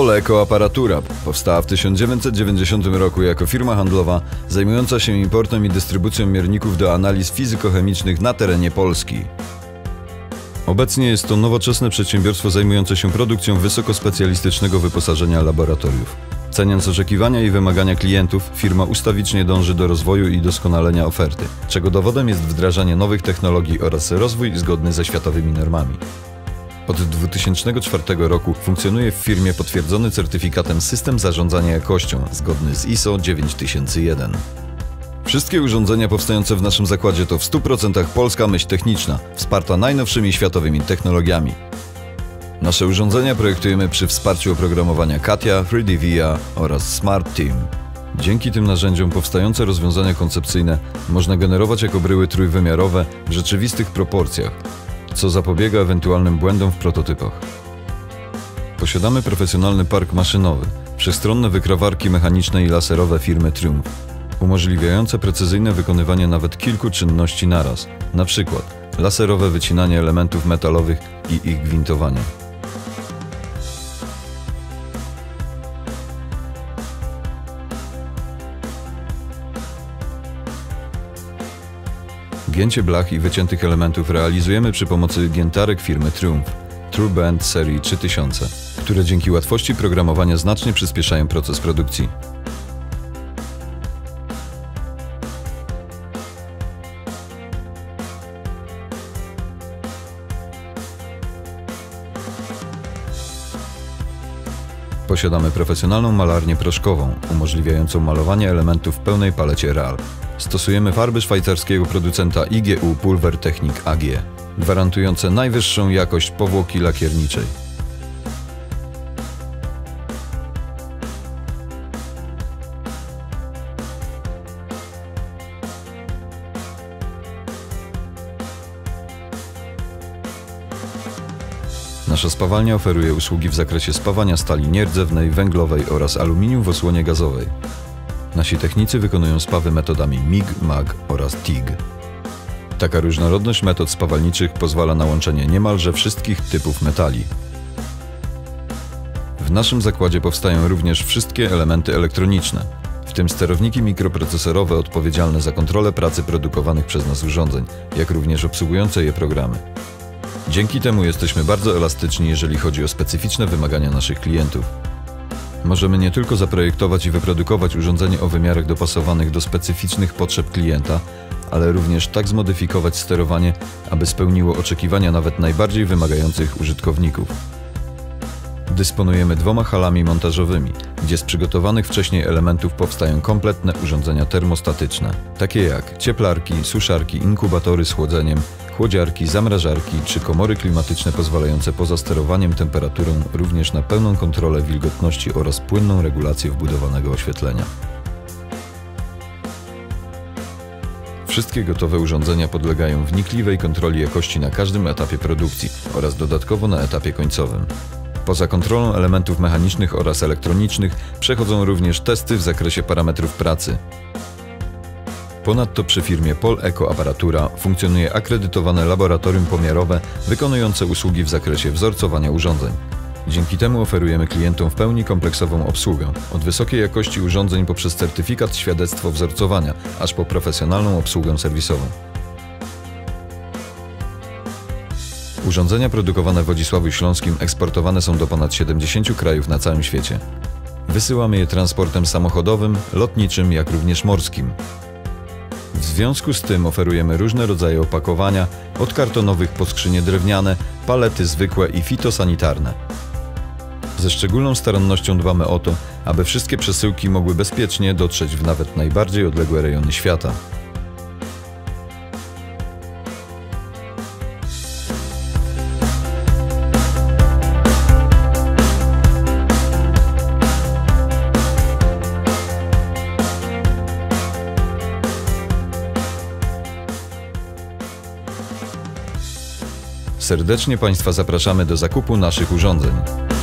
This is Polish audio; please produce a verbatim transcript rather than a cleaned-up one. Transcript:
Poleko Aparatura powstała w tysiąc dziewięćset dziewięćdziesiątym roku jako firma handlowa zajmująca się importem i dystrybucją mierników do analiz fizykochemicznych na terenie Polski. Obecnie jest to nowoczesne przedsiębiorstwo zajmujące się produkcją wysokospecjalistycznego wyposażenia laboratoriów. Ceniąc oczekiwania i wymagania klientów, firma ustawicznie dąży do rozwoju i doskonalenia oferty, czego dowodem jest wdrażanie nowych technologii oraz rozwój zgodny ze światowymi normami. Od dwa tysiące czwartego roku funkcjonuje w firmie potwierdzony certyfikatem system zarządzania jakością, zgodny z I S O dziewięć tysięcy jeden. Wszystkie urządzenia powstające w naszym zakładzie to w stu procentach polska myśl techniczna, wsparta najnowszymi światowymi technologiami. Nasze urządzenia projektujemy przy wsparciu oprogramowania CATIA, trzy D V I A oraz Smart Team. Dzięki tym narzędziom powstające rozwiązania koncepcyjne można generować jako bryły trójwymiarowe w rzeczywistych proporcjach, co zapobiega ewentualnym błędom w prototypach. Posiadamy profesjonalny park maszynowy, wszechstronne wykrawarki mechaniczne i laserowe firmy Triumph, umożliwiające precyzyjne wykonywanie nawet kilku czynności naraz, na przykład laserowe wycinanie elementów metalowych i ich gwintowanie. Gięcie blach i wyciętych elementów realizujemy przy pomocy giętarek firmy Triumph TrueBend serii trzy tysiące, które dzięki łatwości programowania znacznie przyspieszają proces produkcji. Posiadamy profesjonalną malarnię proszkową, umożliwiającą malowanie elementów w pełnej palecie R A L. Stosujemy farby szwajcarskiego producenta I G U Pulver Technic A G, gwarantujące najwyższą jakość powłoki lakierniczej. Nasza spawalnia oferuje usługi w zakresie spawania stali nierdzewnej, węglowej oraz aluminium w osłonie gazowej. Nasi technicy wykonują spawy metodami M I G, M A G oraz T I G. Taka różnorodność metod spawalniczych pozwala na łączenie niemalże wszystkich typów metali. W naszym zakładzie powstają również wszystkie elementy elektroniczne, w tym sterowniki mikroprocesorowe odpowiedzialne za kontrolę pracy produkowanych przez nas urządzeń, jak również obsługujące je programy. Dzięki temu jesteśmy bardzo elastyczni, jeżeli chodzi o specyficzne wymagania naszych klientów. Możemy nie tylko zaprojektować i wyprodukować urządzenie o wymiarach dopasowanych do specyficznych potrzeb klienta, ale również tak zmodyfikować sterowanie, aby spełniło oczekiwania nawet najbardziej wymagających użytkowników. Dysponujemy dwoma halami montażowymi, gdzie z przygotowanych wcześniej elementów powstają kompletne urządzenia termostatyczne, takie jak cieplarki, suszarki, inkubatory z chłodzeniem, chłodziarki, zamrażarki czy komory klimatyczne pozwalające poza sterowaniem temperaturą również na pełną kontrolę wilgotności oraz płynną regulację wbudowanego oświetlenia. Wszystkie gotowe urządzenia podlegają wnikliwej kontroli jakości na każdym etapie produkcji oraz dodatkowo na etapie końcowym. Poza kontrolą elementów mechanicznych oraz elektronicznych przechodzą również testy w zakresie parametrów pracy. Ponadto przy firmie Poleko Aparatura funkcjonuje akredytowane laboratorium pomiarowe wykonujące usługi w zakresie wzorcowania urządzeń. Dzięki temu oferujemy klientom w pełni kompleksową obsługę, od wysokiej jakości urządzeń poprzez certyfikat świadectwo wzorcowania, aż po profesjonalną obsługę serwisową. Urządzenia produkowane w Wodzisławiu Śląskim eksportowane są do ponad siedemdziesięciu krajów na całym świecie. Wysyłamy je transportem samochodowym, lotniczym, jak również morskim. W związku z tym oferujemy różne rodzaje opakowania, od kartonowych po skrzynie drewniane, palety zwykłe i fitosanitarne. Ze szczególną starannością dbamy o to, aby wszystkie przesyłki mogły bezpiecznie dotrzeć w nawet najbardziej odległe rejony świata. Serdecznie Państwa zapraszamy do zakupu naszych urządzeń.